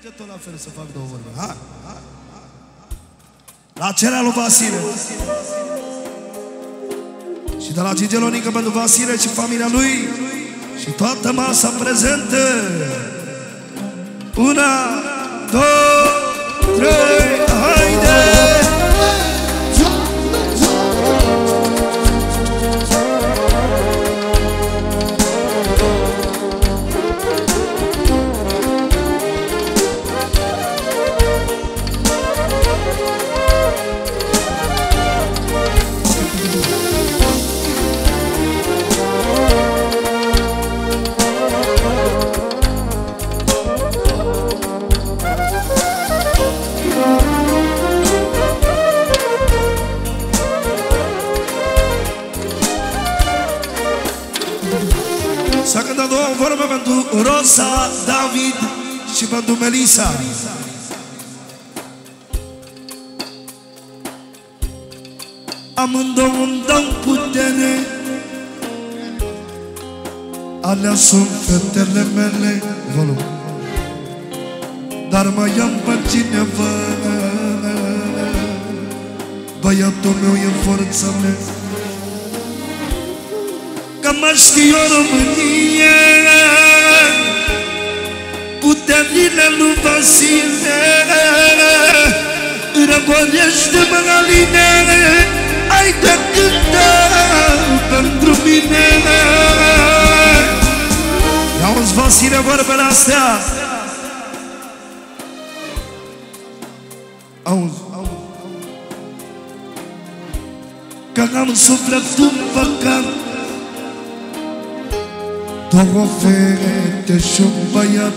merge tot la fel să fac două vorbe. Ha? La cerea lui Vasile. Și de la Gigelonica pentru Vasile și familia lui și toată masa prezentă. 1, 2, 3, haide! S-a cântat două vorbe pentru Rosa, David și pentru Melisa. Amândouă îmi dau putere, alea sunt fetele mele, volum. Dar mai am pe cineva, băiatul meu e forța mea. Că mă știu România, puterile lui Vasile, răgolește-mă la line, ai de cânta pentru mine. Ia-uzi, Vasile, vorbele astea. Auzi, că am sufletul păcat, două fete și-un băiat,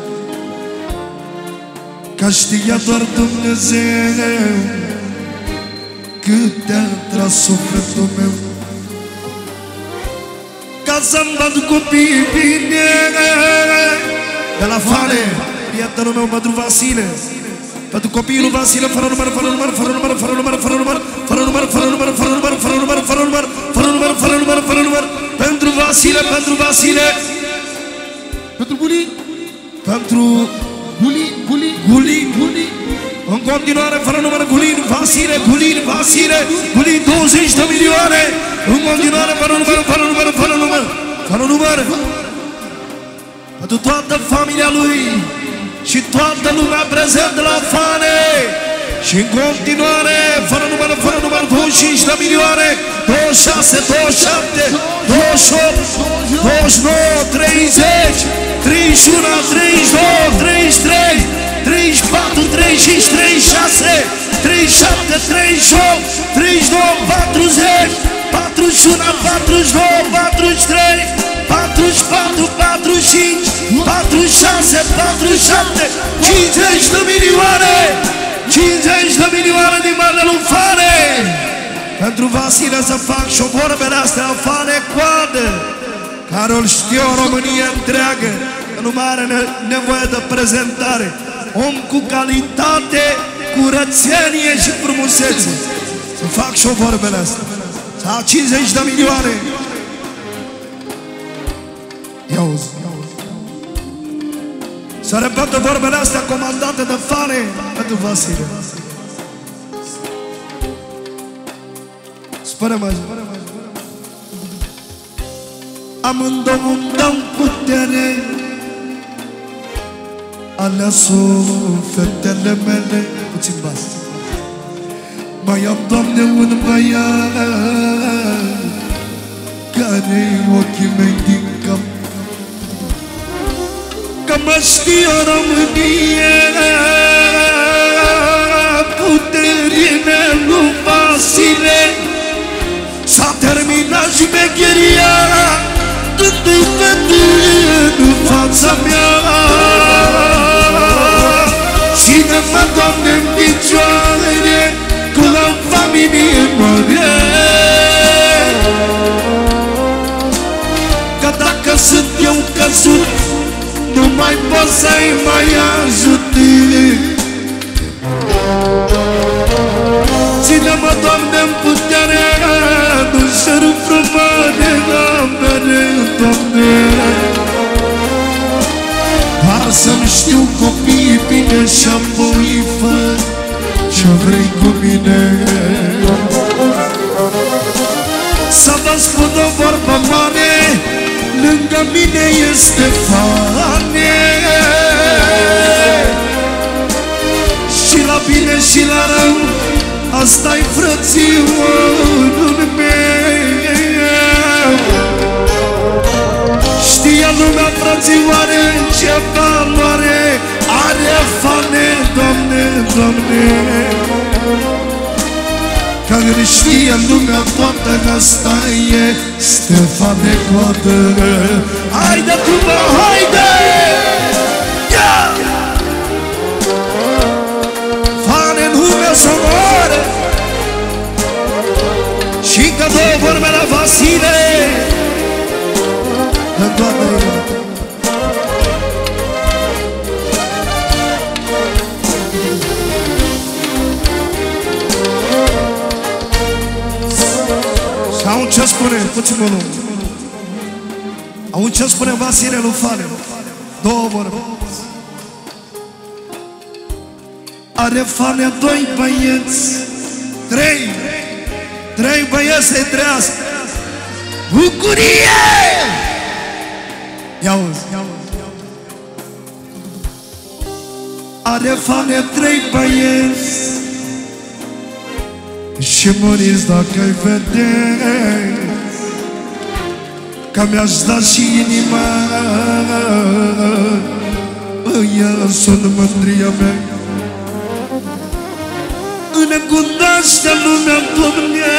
că știa doar Dumnezeu cât te-a tras sufletul meu. Ca să-mi văd copiii bine. De la Fane, prietenul meu, pentru Vasile, pentru copiii lui Vasile, fără număr, fără număr, fără număr, fără număr, fără număr, fără număr, fără număr, fără număr, fără număr, fără număr, fără număr, fără număr, fără număr, pentru Vasile, pentru Vasile, pentru Guli, pentru Guli, în continuare, fără număr, Gulin, Vasile, Gulin, Vasile, Gulin, 20 de milioane, în continuare, fără număr, fără număr, fără număr, fără număr, pentru toată familia lui și toată lumea prezentă la Fane. Și în continuare, fără număr, 25 de milioane, 26, 27, 28, 29, 30, 31, 32, 33, 34, 35, 36, 37, 38, 39, 40, 41, 42, 43, 44, 45, 46, 47, 50 de milioane! 50 de milioane din banii lui Fane. Pentru Vasile să fac și o vorbele astea, Fane coadă, care îl știu o România întreagă, că nu mai are nevoie de prezentare. Om cu calitate, curățenie și frumusețe. Să fac și o vorbele astea. Să fac 50 de milioane. Ia-uzi. Să repetă vorbele astea comandate de Fane pentru Vasile. Spune-mă. Amândouă îmi dau putere, alea sunt fetele mele. Puțin bas. Mai am, Doamne, un băiat care-i ochii mei din cap. Că mă știu România, puterile lui Vasile, s-a terminat șmecheria dându-i vedere în fața mea. Ține-mă, Doamne, în picioare, cu la familie mare, că dacă sunt eu căzut, nu mai pot să-i mai ajute. Ține-mă, Doamne, în putere, nu-și rufrumă de la mele, Doamne. Varsă-mi mine și apoi fă ce vrei cu mine. Să vă spun o vorbă mare, lângă mine este Fane. Și la bine și la rău, asta-i frățiorul meu. Știa lumea, frățioare, ce valoare are Fane, Doamne, Doamne. Care știe lumea toată că asta este Fane Coadă. Haide tu, bă, haide! Fane în lumea să moare. Și încă două vorbe la Vasile în toată inima. Și aun ce spune, puțin volum. Aun ce spune Vasile lui Fane. Două vorbe. Are Fane doi băieți, trei băieți să-i trăiască. Bucurie! Ia-uzi. Are Fane trei băieți și muriți dacă-i vedeți, că mi-aș da și inima, ăia sunt mândria mea. Înecunoaște lumea, Doamne,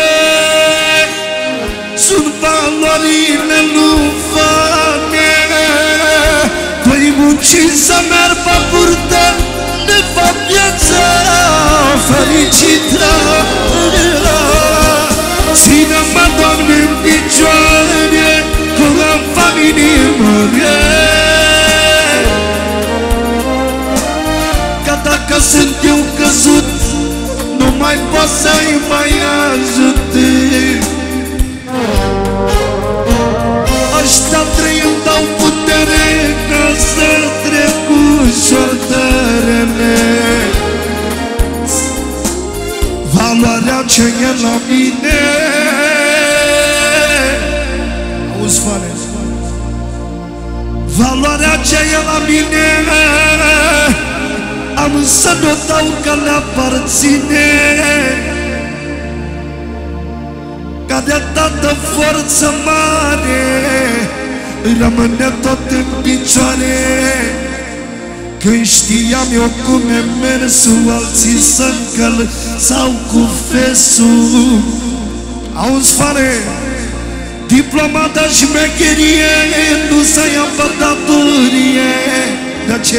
sunt valorile lui Fane. Păi munciți să merg pe burtă, ne fa viața fericită. Ține-mă, Doamne, în picioare, că am familie mare. Că dacă sunt eu căzut, nu mai pot să-i mai ajute. Ăștia trei îmi dau putere ca să trec ușor tărele. Valoarea ce e la mine, auzi, Fane, valoarea ce e la mine, am să nu dau că le-aparține. Ca de dată forță mare rămâne tot în picioare. Când știam eu cum e mersul, alții să-ncăl sau cu fesul. Auzi, Fane, diplomata șmecherie nu să ia pe datorie. De ce?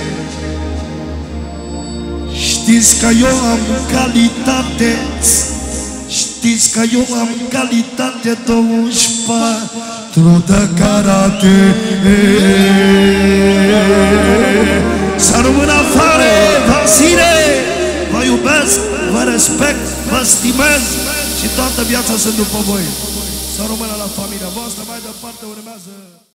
Știți că eu am calitate, știți că eu am calitate 24 de carate. Să rămână Fane, Vasile, vă iubesc, vă respect, vă stimez și toată viața sunt după voi. Să rămână la familia voastră, mai departe urmează